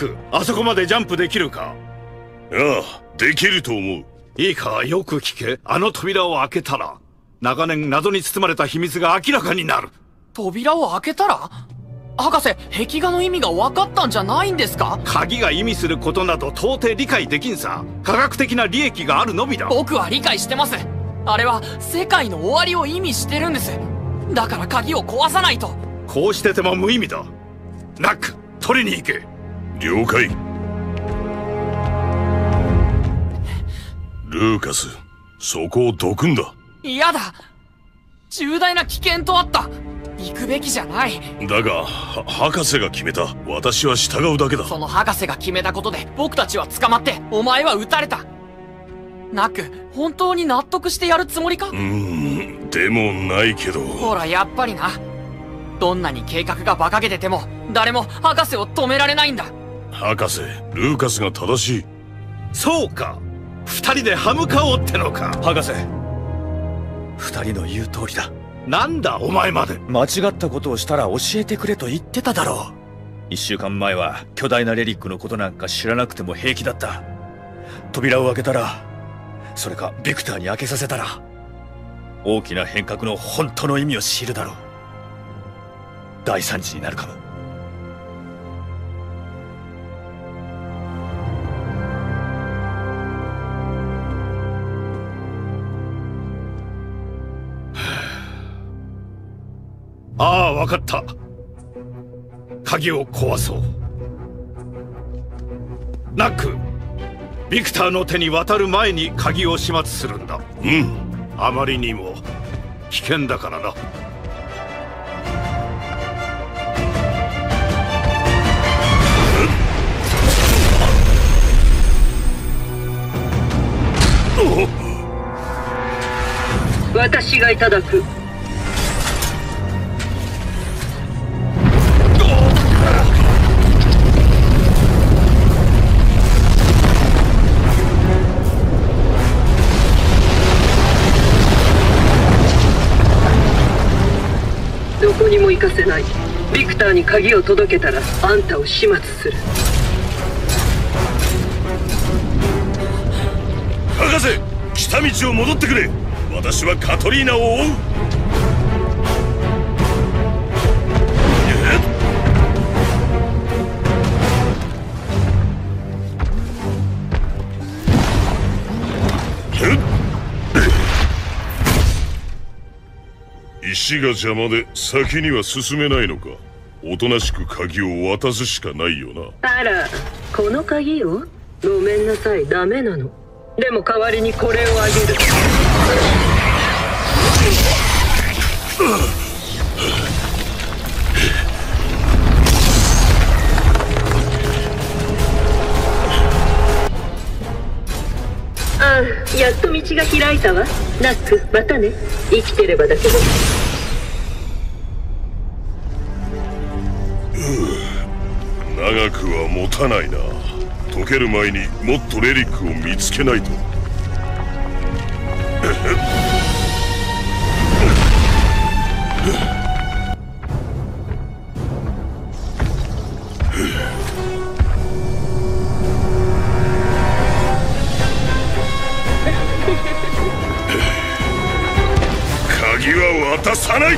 ク、あそこまでジャンプできるか？ ああ、できると思う。 いいか、よく聞け。あの扉を開けたら、長年謎に包まれた秘密が明らかになる。 扉を開けたら？博士、壁画の意味が分かったんじゃないんですか？ 鍵が意味することなど到底理解できんさ。科学的な利益があるのみだ。 僕は理解してます。あれは世界の終わりを意味してるんです。だから鍵を壊さないと。 こうしてても無意味だ。ナック、取りに行け。 了解。ルーカス、そこをどくんだ。 嫌だ。重大な危険とあった。行くべきじゃない。 だが、博士が決めた。私は従うだけだ。 その博士が決めたことで僕たちは捕まって、お前は撃たれた。ナック、本当に納得してやるつもりか？ でもないけど。 ほら、やっぱりな。どんなに計画が馬鹿げてても、誰も博士を止められないんだ。 博士、ルーカスが正しい。 そうか。二人で歯向かおうってのか。 博士、二人の言う通りだ。 なんだお前まで。 間違ったことをしたら教えてくれと言ってただろう。一週間前は巨大なレリックのことなんか知らなくても平気だった。扉を開けたら、それかビクターに開けさせたら、大きな変革の本当の意味を知るだろう。大惨事になるかも。 ああ、わかった。鍵を壊そう。ナック、ビクターの手に渡る前に鍵を始末するんだ。あまりにも危険だからな。 私がいただく。どこにも行かせない。ビクターに鍵を届けたらあんたを始末する。 博士、来た道を戻ってくれ。私はカトリーナを追う。石が邪魔で先には進めないのか。おとなしく鍵を渡すしかないよな。 あら、この鍵を？ごめんなさい、ダメなの。でも代わりにこれをあげる。ああ、やっと道が開いたわ。ナック、またね。生きてればだけど。 長くは持たないな。溶ける前にもっとレリックを見つけないと。鍵は渡さない。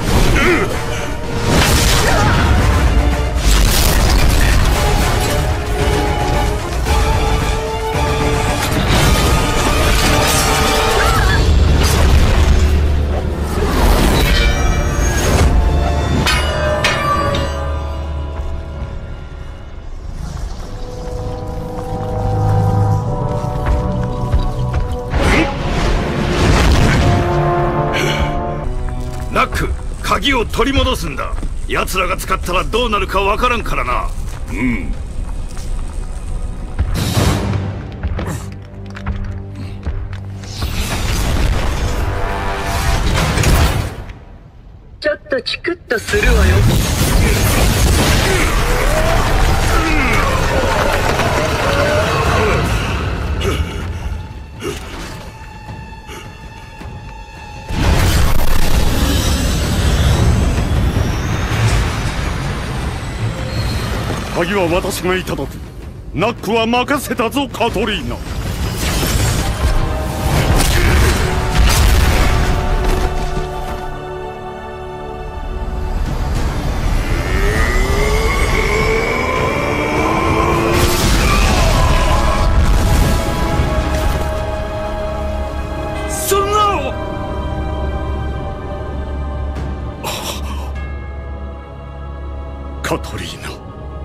ナック、鍵を取り戻すんだ。奴らが使ったらどうなるかわからんからな。 ちょっとチクッとするわよ。 鍵は私がいただく。 ナックは任せたぞカトリーナ。カトリーナ、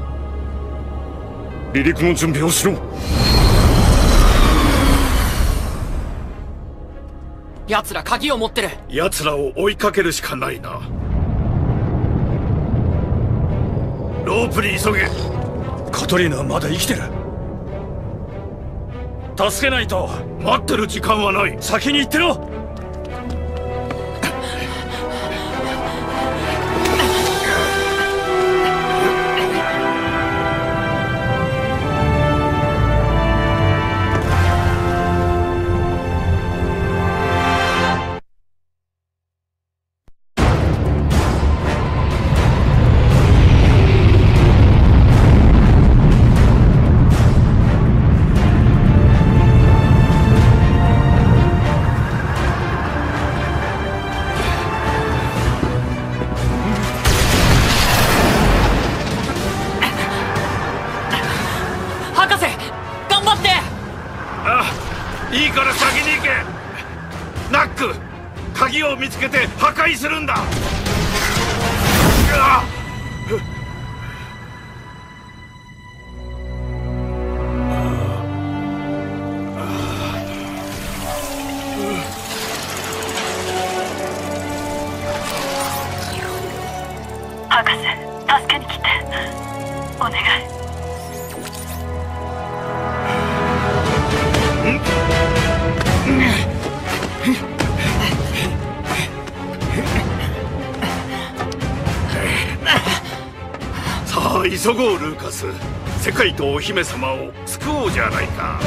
離陸の準備をしろ。 奴ら鍵を持ってる。 奴らを追いかけるしかないな。ロープに急げ。 カトリーナはまだ生きてる。助けないと。 待ってる時間はない。 先に行ってろ。 いいから先に行け。ナック、鍵を見つけて破壊するんだ。 博士、助けに来て。お願い。 さあ急ごうルーカス。世界とお姫様を救おうじゃないか。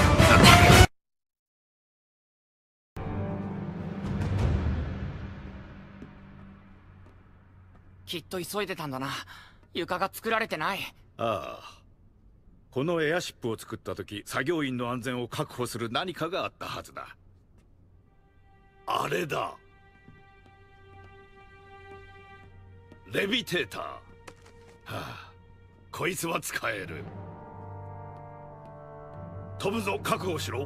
きっと急いでたんだな。床が作られてない。 ああ、このエアシップを作った時、作業員の安全を確保する何かがあったはずだ。あれだ、レビテーター。はあ、こいつは使える。飛ぶぞ、覚悟しろ。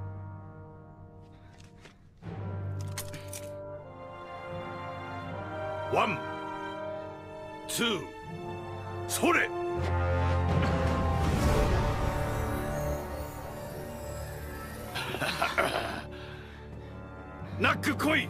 ワン、ツー、それ。ナック来い。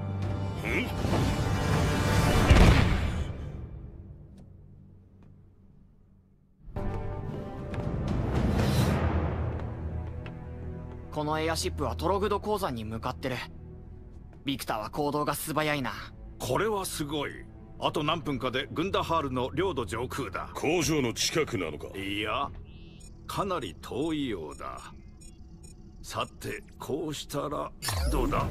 このエアシップはトログド鉱山に向かってる。ビクターは行動が素早いな。 これはすごい。あと何分かでグンダハールの領土上空だ。 工場の近くなのか。 いや、かなり遠いようだ。さて、こうしたらどうだ。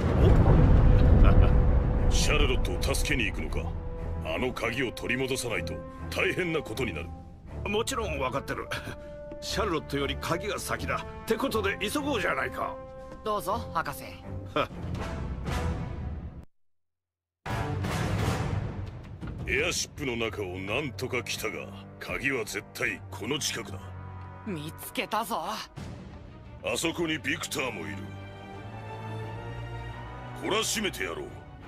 シャルロットを助けに行くのか。あの鍵を取り戻さないと大変なことになる。 もちろん分かってる。シャルロットより鍵が先だ。ってことで急ごうじゃないか。 どうぞ博士。 エアシップの中をなんとか来たが、鍵は絶対この近くだ。 見つけたぞ。 あそこにビクターもいる。懲らしめてやろう。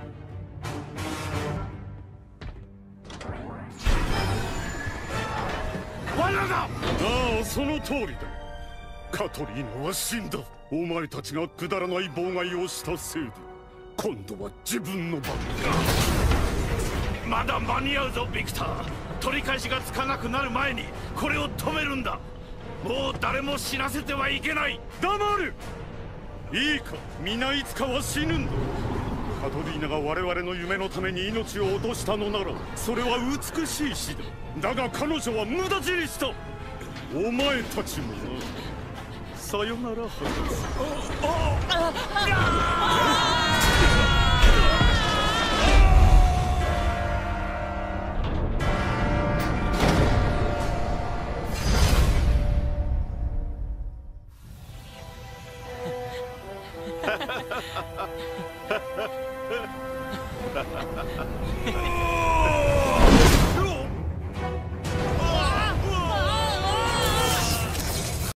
罠だ。 ああ、その通りだ。カトリーナは死んだ。お前たちがくだらない妨害をしたせいで、今度は自分の番だ。 まだ間に合うぞビクター。取り返しがつかなくなる前にこれを止めるんだ。もう誰も死なせてはいけない。 黙る。いいか、皆いつかは死ぬんだ。カトリーナが我々の夢のために命を落としたのなら、それは美しい死だ。だが彼女は無駄死にした。お前たちもな。さよなら博士。 あ